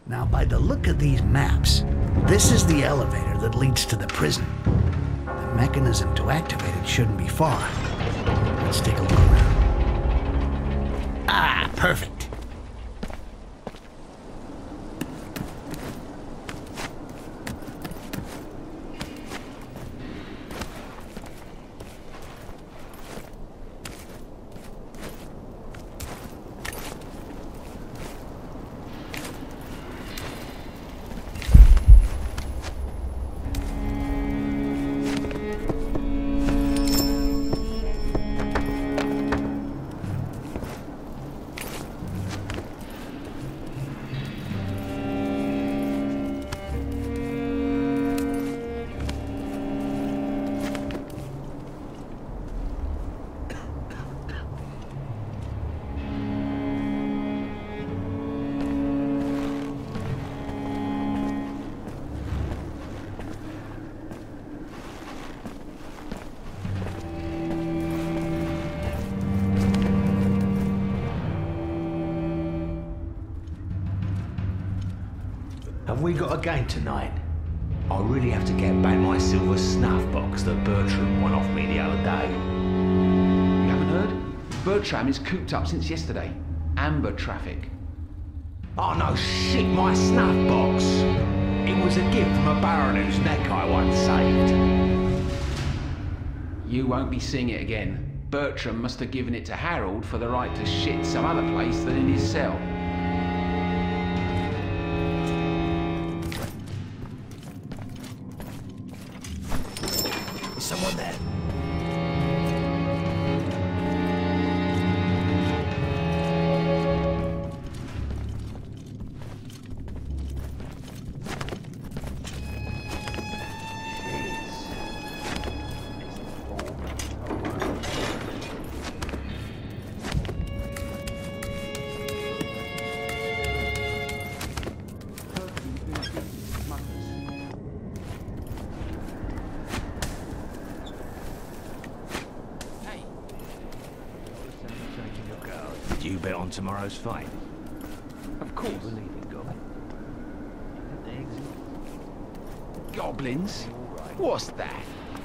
Now, by the look of these maps, this is the elevator that leads to the prison. The mechanism to activate it shouldn't be far. Let's take a look around. Ah, perfect. Have we got a game tonight? I really have to get back my silver snuff box that Bertram won off me the other day. You haven't heard? Bertram is cooped up since yesterday. Amber traffic. Oh no, shit, my snuff box! It was a gift from a baron whose neck I once saved. You won't be seeing it again. Bertram must have given it to Harold for the right to shit some other place than in his cell. Someone there. You bet on tomorrow's fight. Of course. Goblins? What's that?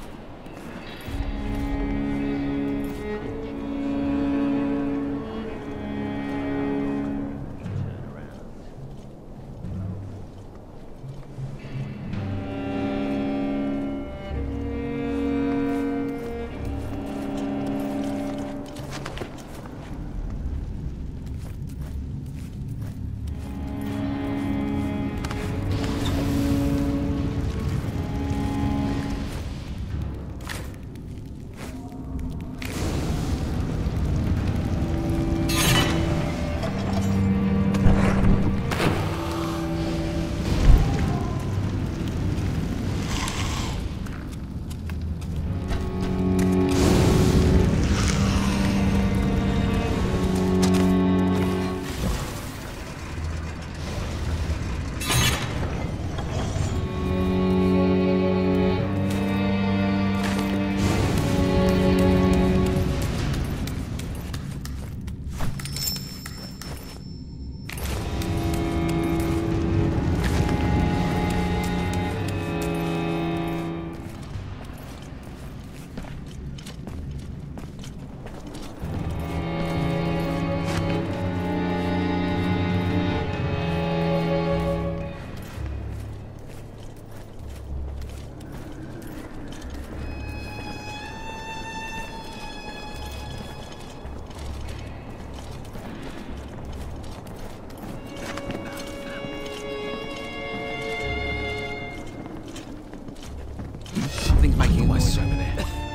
Something's making noise over there.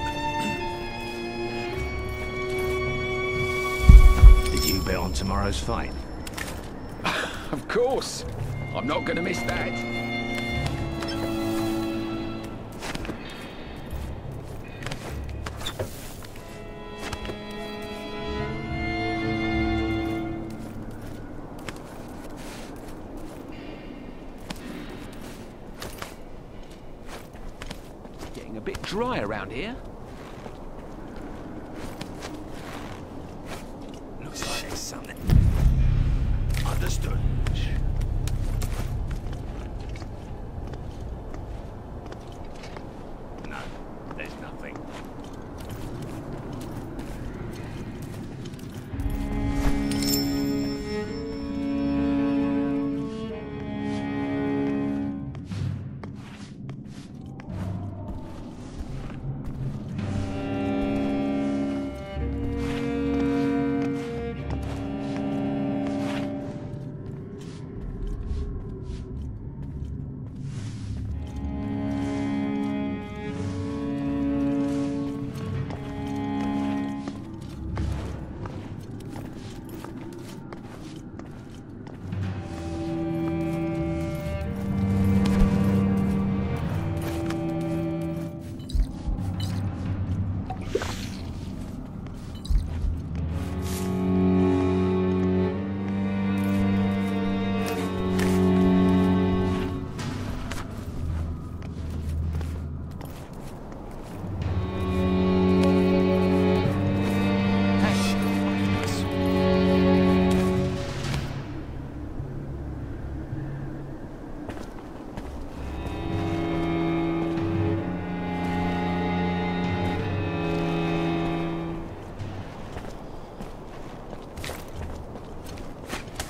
Did you bet on tomorrow's fight? Of course. I'm not going to miss that. Getting a bit dry around here. Looks like there's something. Understood.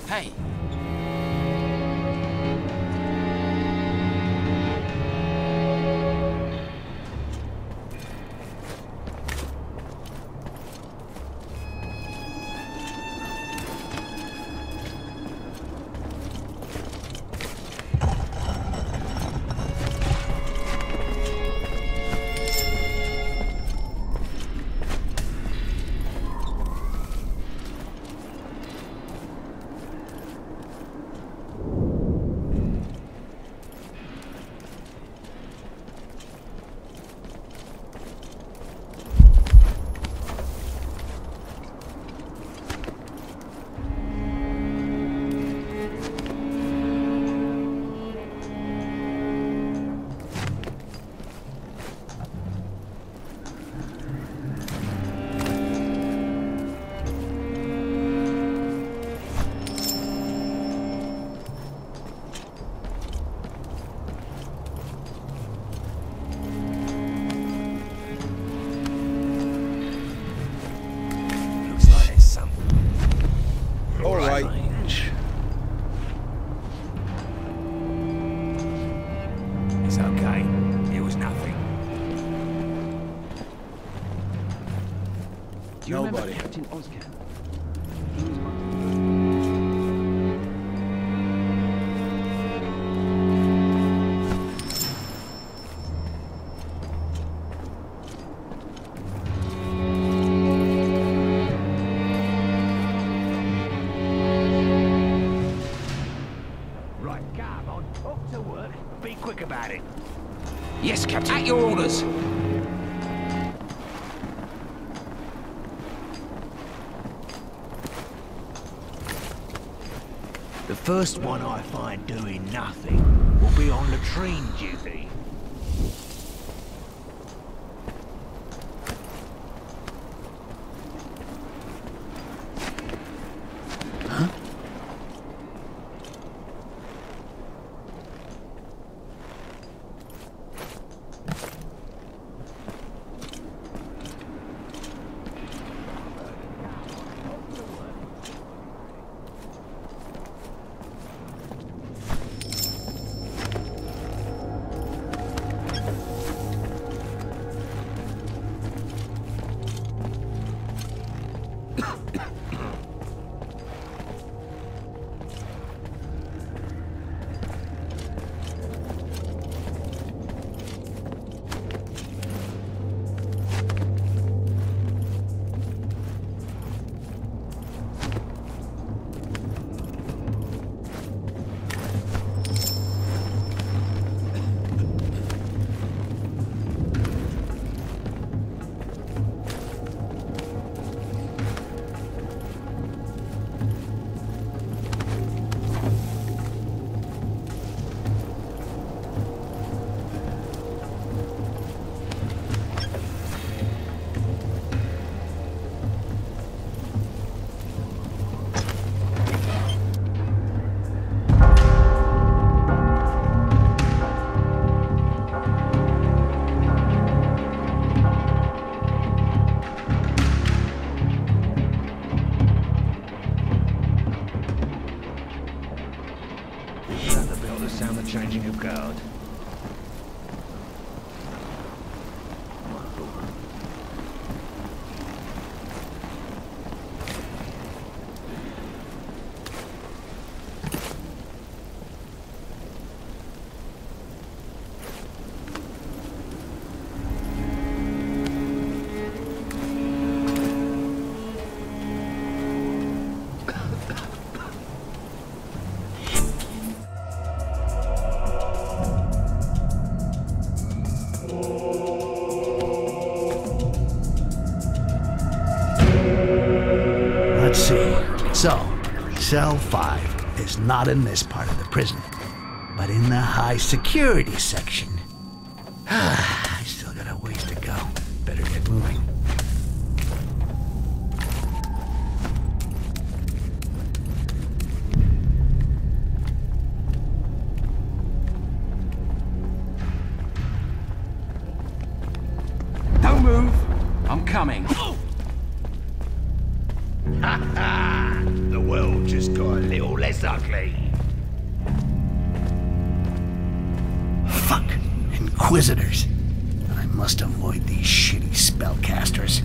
Hey. It's okay. It was nothing. Do you remember Captain Oscar? He was Right, come on. Off to work. Be quick about it. Yes, Captain. At your orders. The first one I find doing nothing will be on latrine duty. Sound the changing of guard. Let's see. So, cell 5 is not in this part of the prison, but in the high security section. I still got a ways to go. Better get moving. Don't move. I'm coming. Ha ha! The world just got a little less ugly. Fuck. Inquisitors. I must avoid these shitty spellcasters.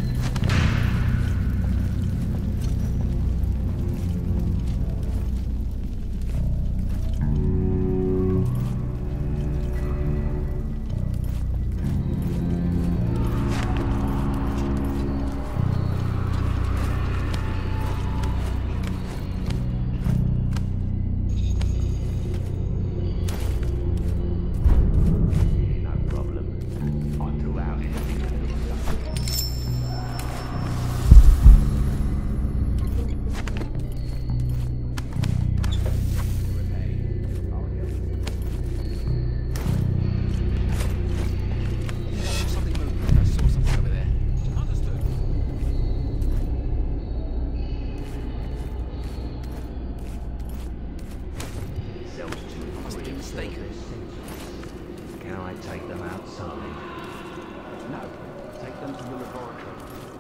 Can I take them outside? No, take them to the laboratory.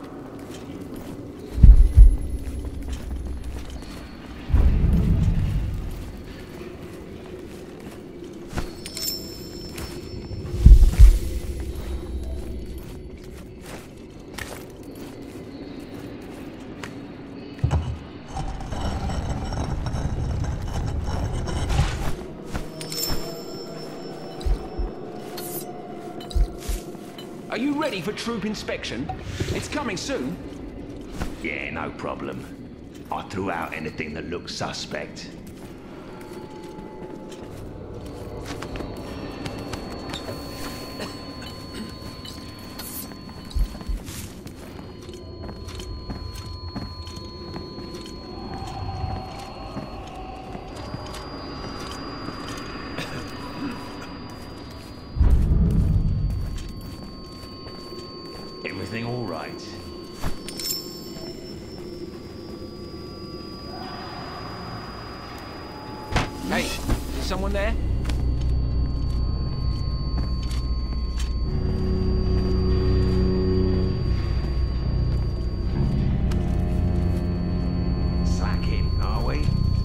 Are you ready for troop inspection? It's coming soon. Yeah, no problem. I threw out anything that looks suspect. Everything all right? Hey, is someone there? Slacking, are we?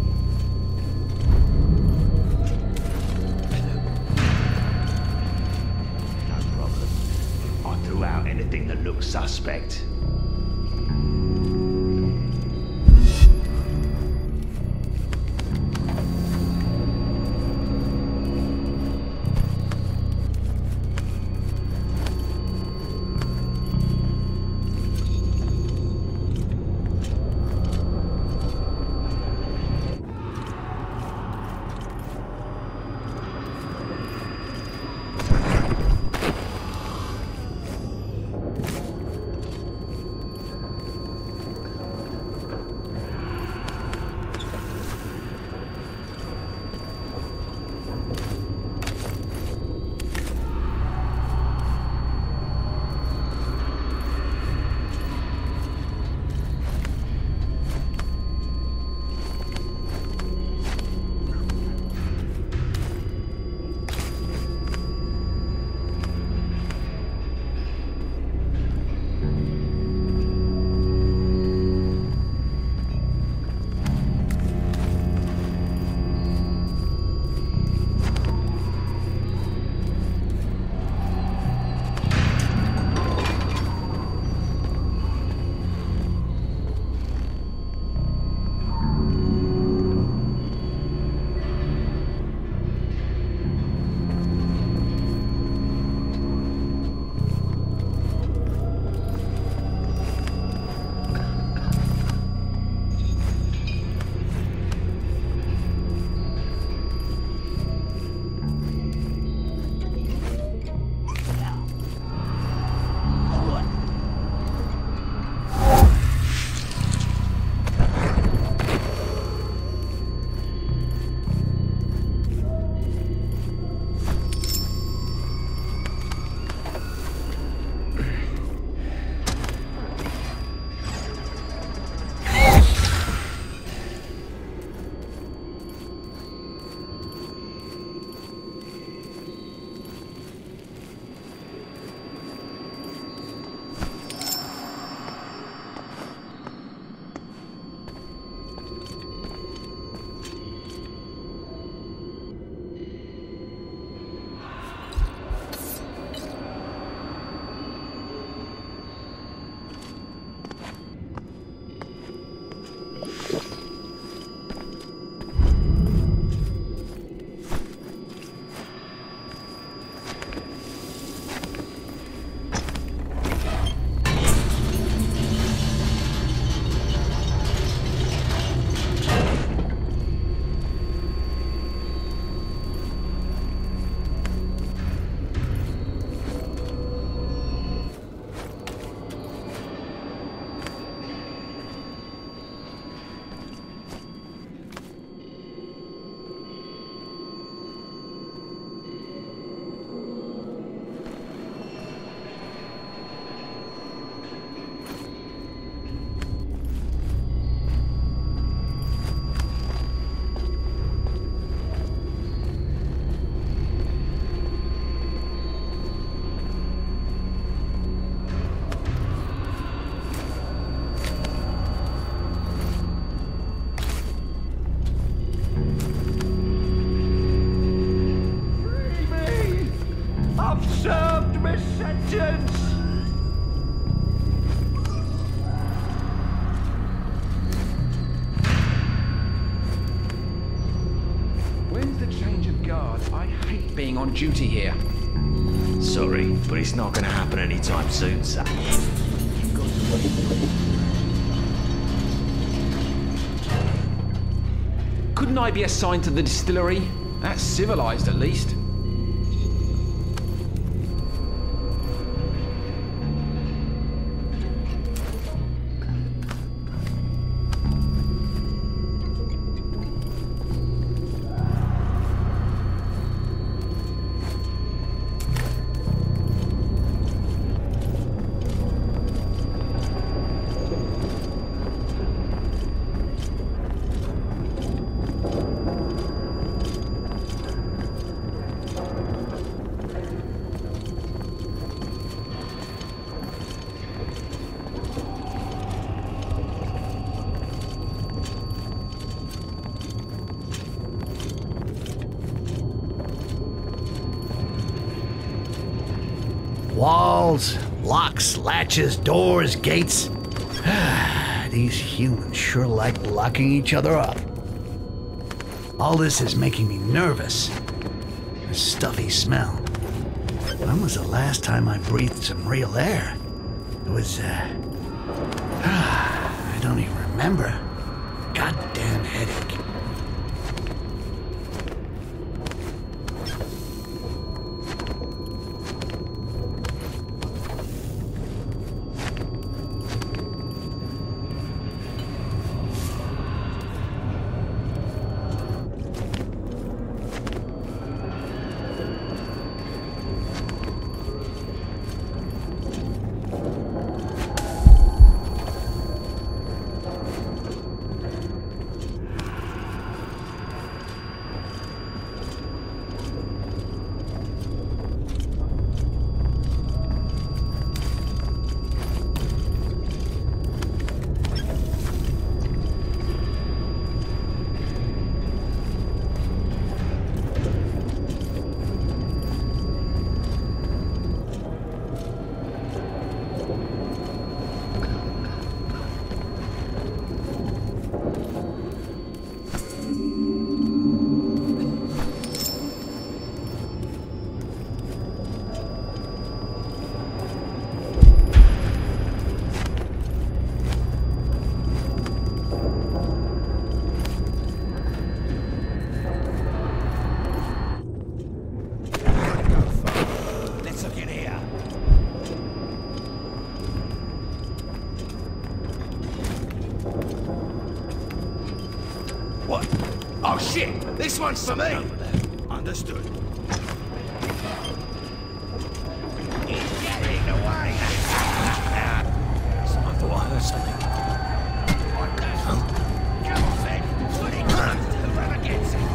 No problem. I threw out anything that looks suspect. I've served my sentence! When's the change of guard? I hate being on duty here. Sorry, but it's not gonna happen anytime soon, son. Couldn't I be assigned to the distillery? That's civilized, at least. Walls, locks, latches, doors, gates. These humans sure like locking each other up. All this is making me nervous. A stuffy smell. When was the last time I breathed some real air? It was, I don't even remember. Goddamn headache. What? Oh shit! This one's for me! Understood. He's getting away! I thought I heard something. Come on then! Put it on! Whoever gets it!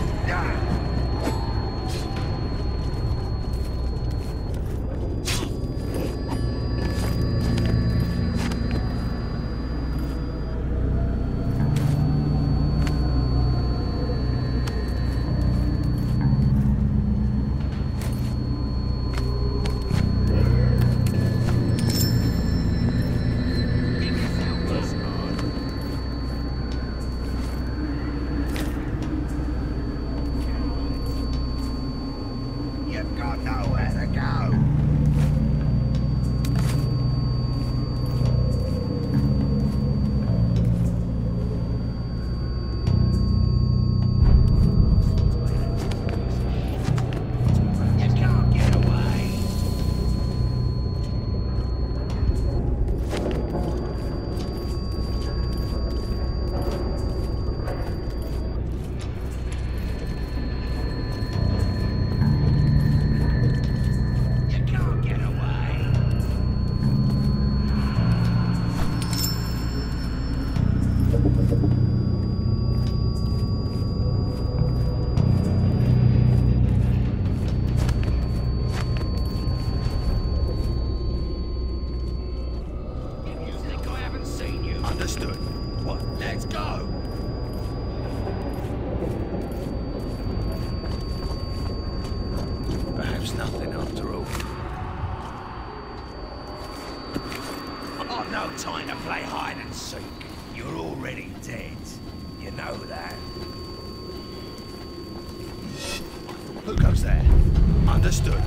got time to play hide and seek. You're already dead. You know that. Who goes there? Understood.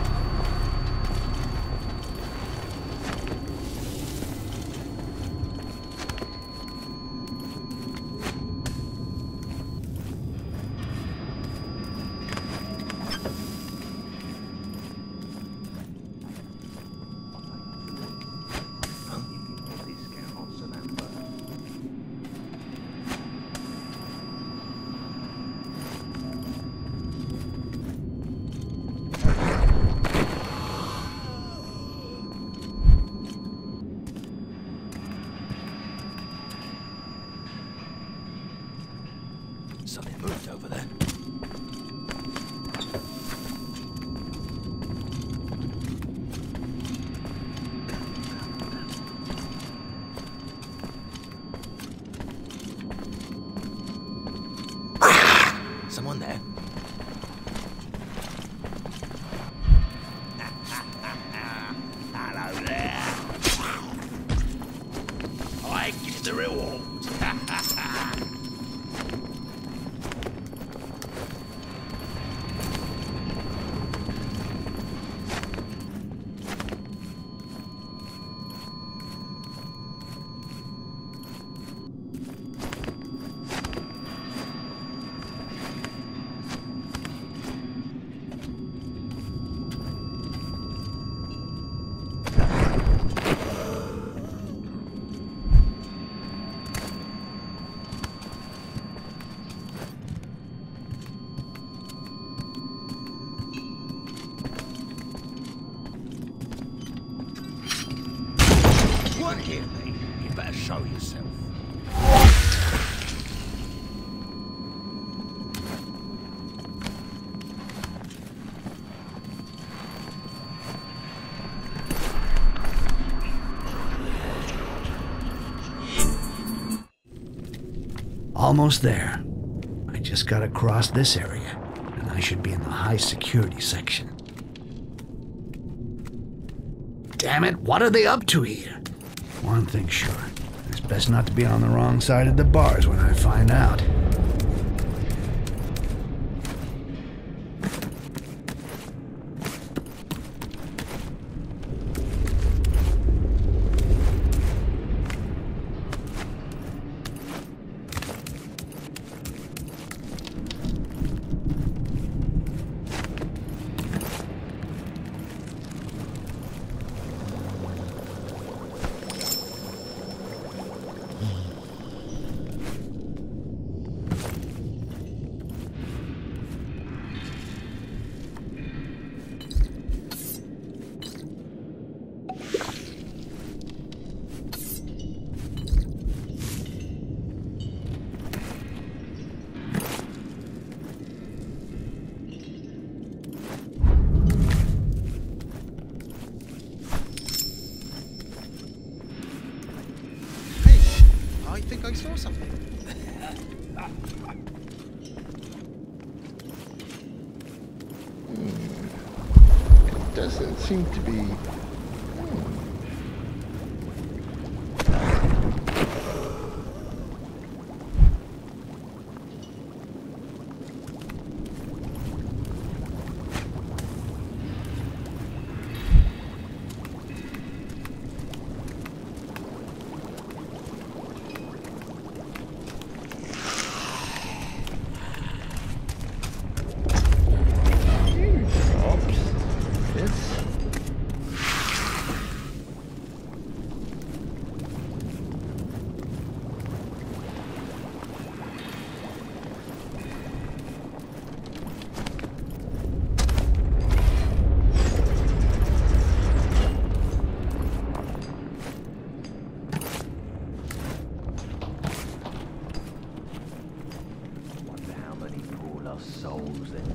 Something moved over there. Someone there? Hello there. I get the reward. Want to hear me? You better show yourself. Almost there. I just gotta cross this area, and I should be in the high security section. Damn it, what are they up to here? One thing's sure, it's best not to be on the wrong side of the bars when I find out. I think I saw something. It doesn't seem to be... souls then.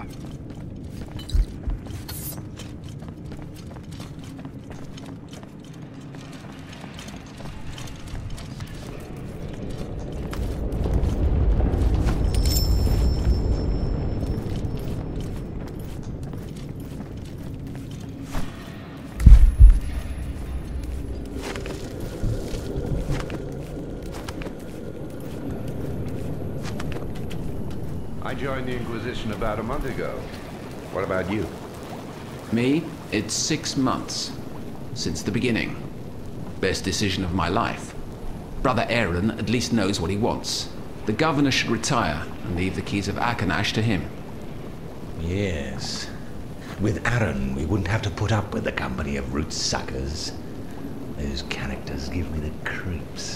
I joined the Inquisition about a month ago. What about you? Me? It's 6 months. Since the beginning. Best decision of my life. Brother Aaron at least knows what he wants. The governor should retire and leave the keys of Akanash to him. Yes. With Aaron, we wouldn't have to put up with the company of root suckers. Those characters give me the creeps.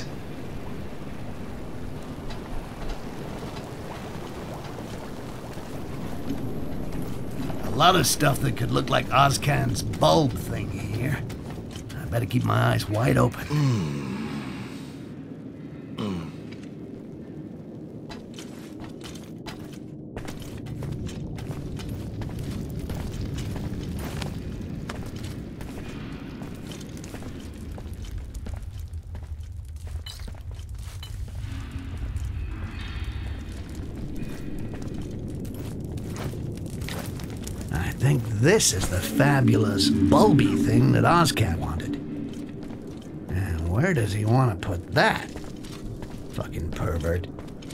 A lot of stuff that could look like Ozcan's bulb thing here. I better keep my eyes wide open. I think this is the fabulous bulby thing that Ozcan wanted. And where does he want to put that? Fucking pervert.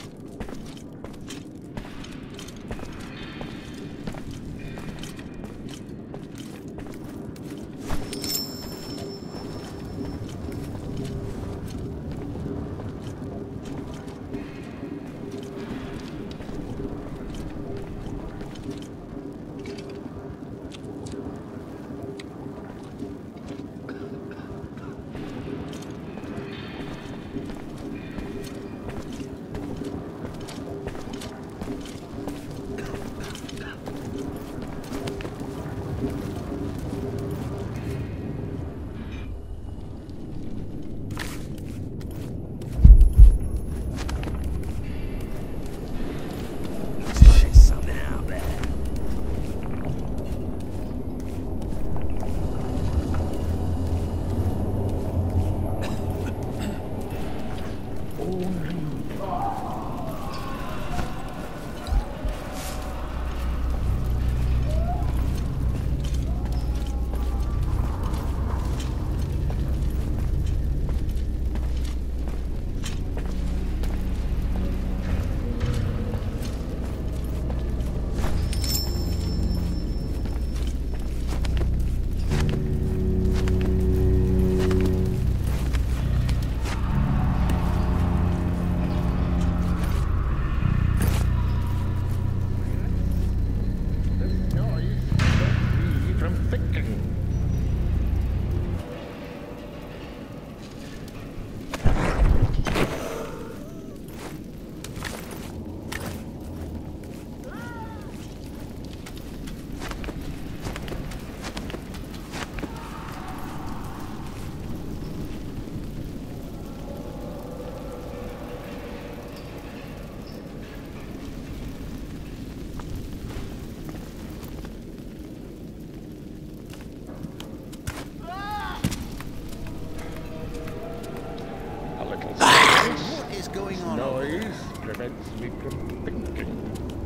prevents me from thinking.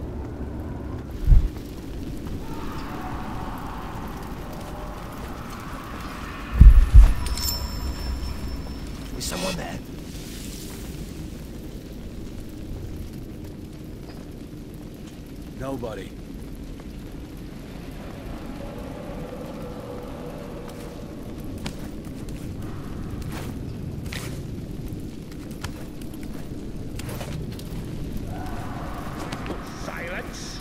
Is someone there? Nobody. Silence!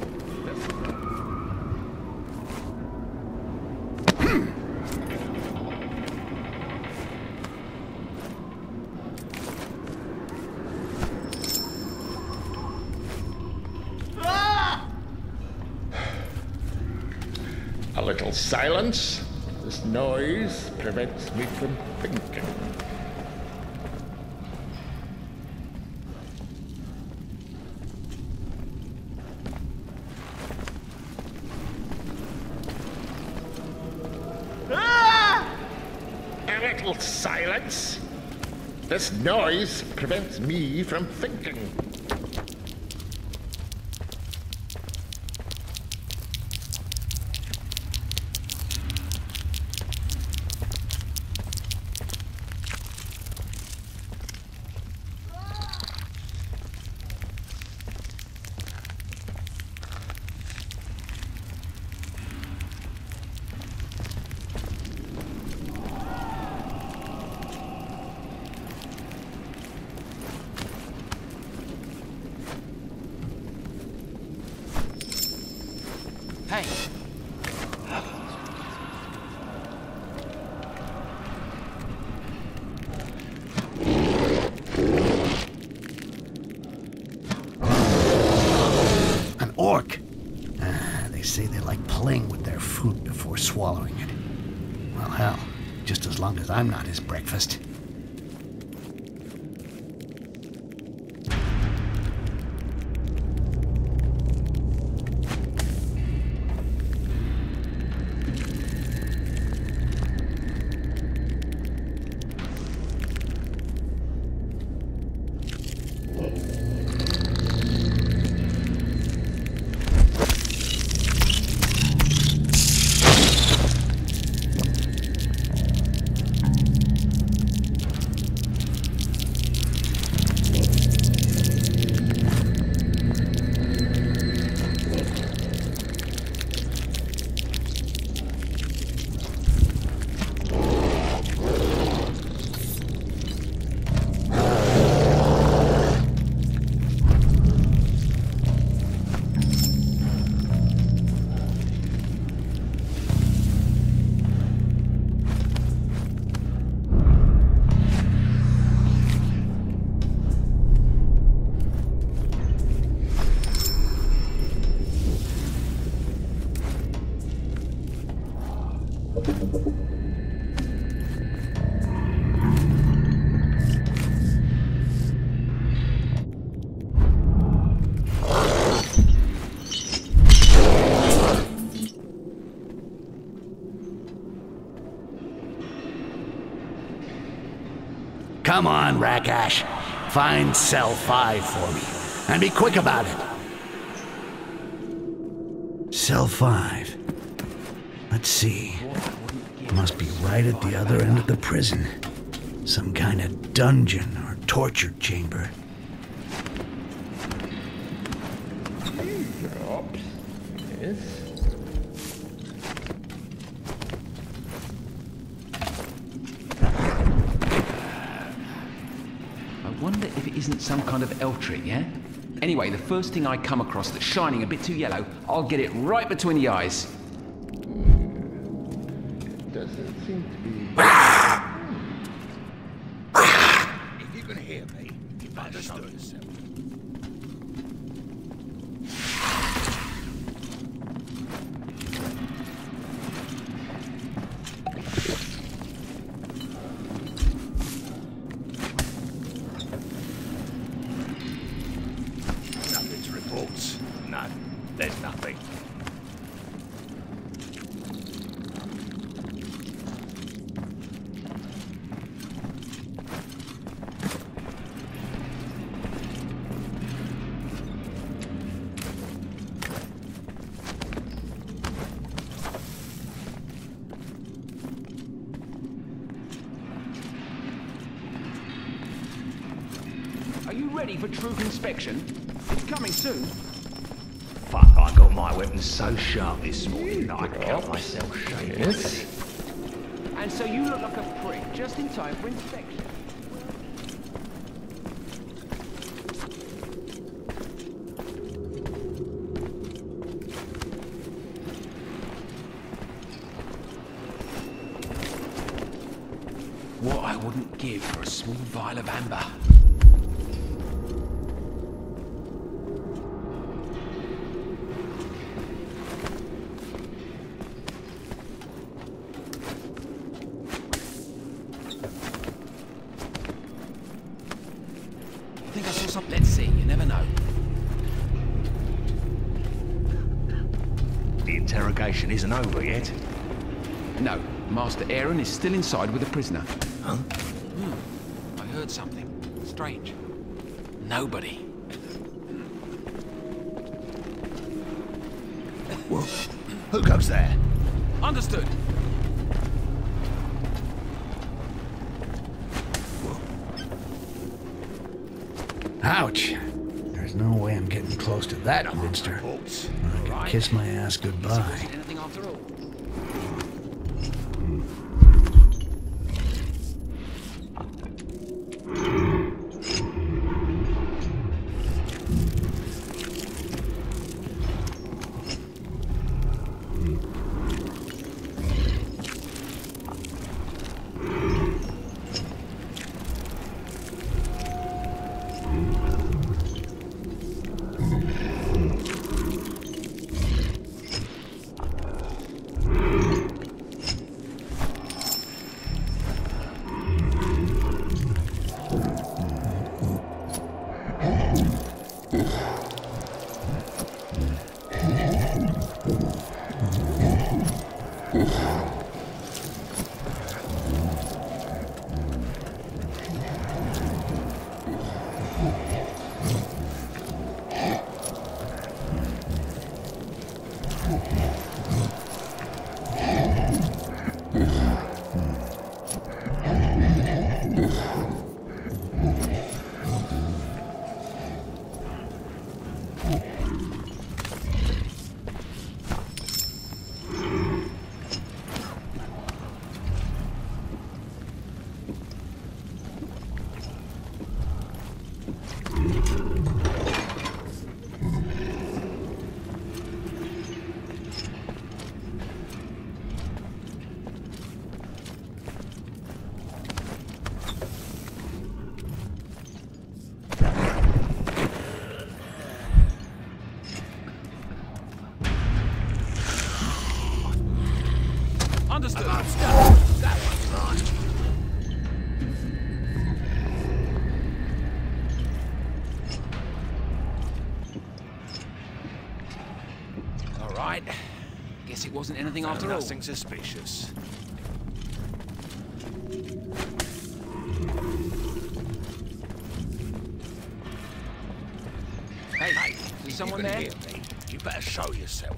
A little silence. This noise prevents me from thinking. little silence. This noise prevents me from thinking. Hey! An orc. They say they like playing with their food before swallowing it. Well, hell, just as long as I'm not his breakfast. Come on, Rakash. Find cell 5 for me. And be quick about it. Cell 5. Let's see. Must be right at the other end of the prison. Some kind of dungeon or torture chamber. Drops. Yes. I wonder if it isn't some kind of L trick, yeah? Anyway, the first thing I come across that's shining a bit too yellow, I'll get it right between the eyes. It doesn't seem to be... If you can hear me, you better show yourself. Nothing to report. None. There's nothing. Are you ready for troop inspection? It's coming soon. Fuck, I got my weapons so sharp this morning that I cut myself shaving. Yes. And so you look like a prick just in time for inspection. What I wouldn't give for a small vial of amber. I think I saw something. Let's see, you never know. The interrogation isn't over yet. No, Master Aaron is still inside with a prisoner. I heard something strange. Nobody. Whoa. Who goes there? Understood. Ouch. There's no way I'm getting close to that monster. I can kiss my ass goodbye. Anything after all? Understood. That one's mine. All right. Guess it wasn't anything after all. Nothing suspicious. Hey, is someone there? Hear me? You better show yourself.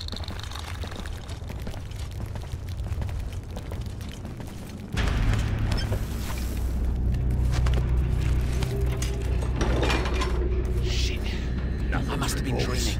Shit. I must have been dreaming.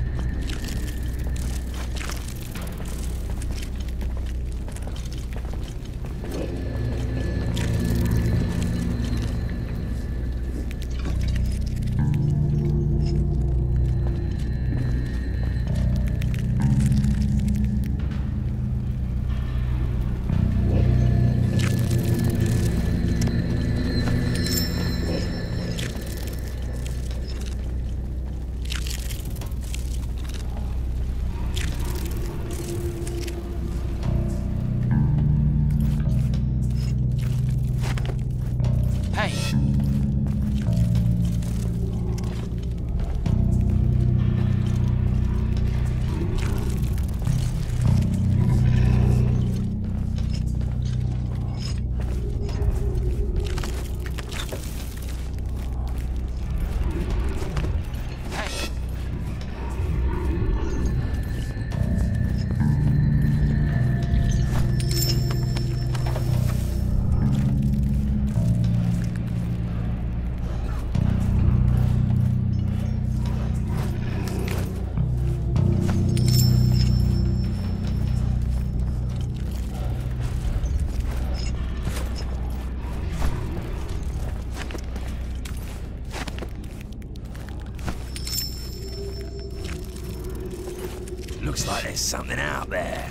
Looks like there's something out there.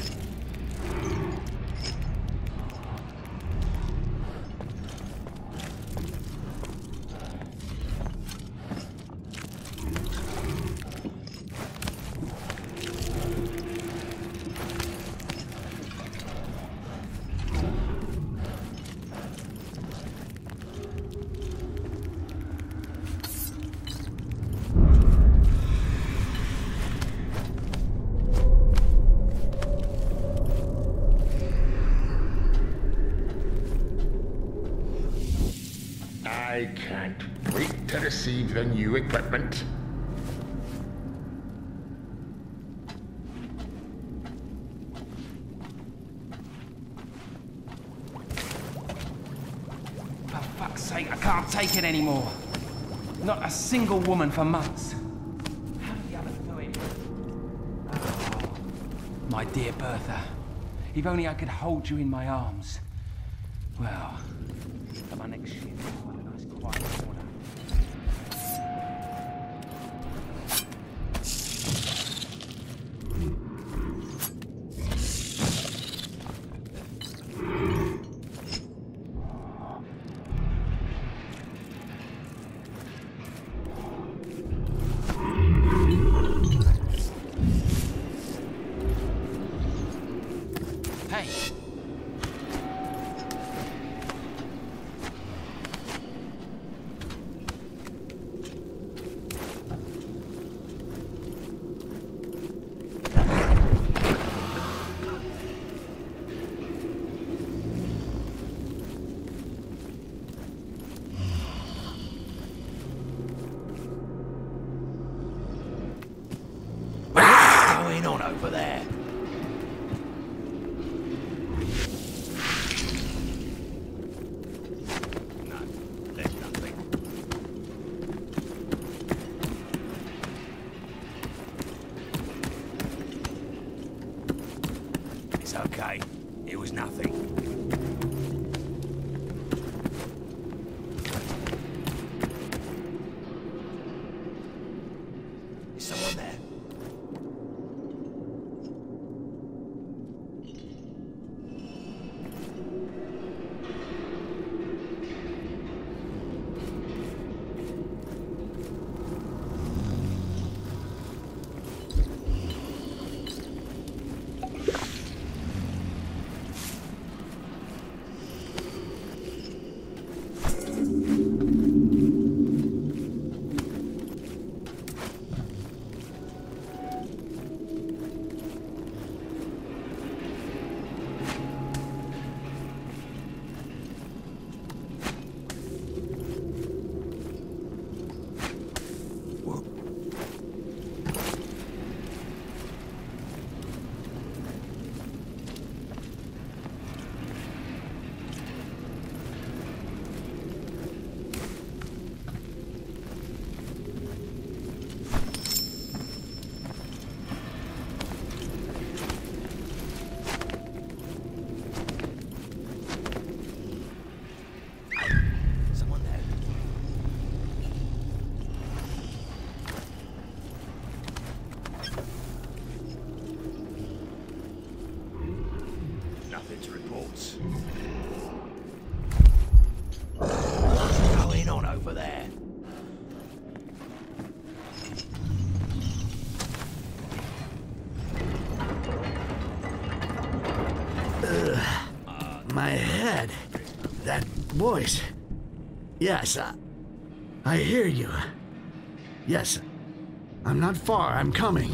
to receive the new equipment. For fuck's sake, I can't take it anymore. Not a single woman for months. How do the others do it? Oh, my dear Bertha, if only I could hold you in my arms. Well, for my next shift, I want a nice quiet corner. Hey! What's going on over there? No, there's nothing. It's okay. It was nothing. Is someone there? Someone there? Nothing to report. What's going on over there? My head. That voice. Yes, I hear you. Yes, I'm not far. I'm coming.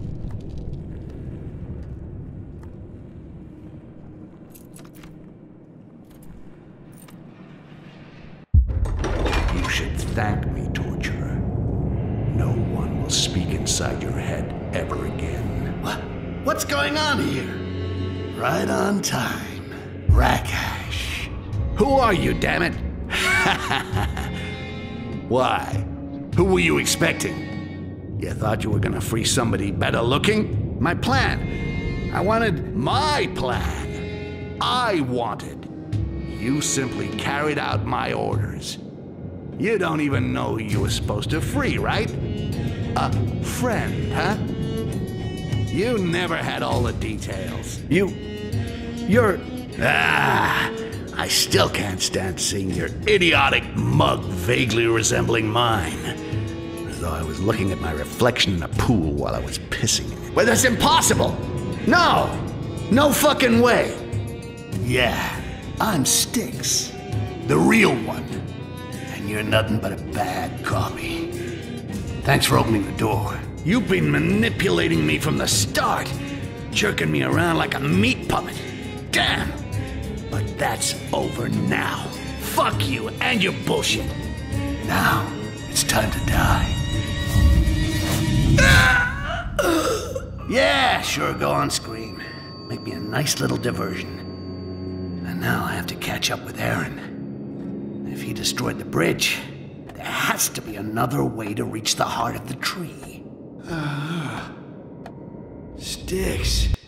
You should thank me, torturer. No one will speak inside your head ever again. What's going on here? Right on time. Rakash. Who are you, damn it? Why? Who were you expecting? You thought you were gonna free somebody better looking? My plan. I wanted my plan. I wanted. You simply carried out my orders. You don't even know who you were supposed to free, right? A friend, huh? You never had all the details. You're... I still can't stand seeing your idiotic mug vaguely resembling mine. As though I was looking at my reflection in a pool while I was pissing in it. Well, that's impossible! No! No fucking way! Yeah, I'm Styx. The real one. And you're nothing but a bad copy. Thanks for opening the door. You've been manipulating me from the start, jerking me around like a meat puppet. Damn! But that's over now. Fuck you and your bullshit. Now, It's time to die. Yeah, sure, go on, scream. Make me a nice little diversion. And now I have to catch up with Aaron. If he destroyed the bridge, there has to be another way to reach the heart of the tree. Styx.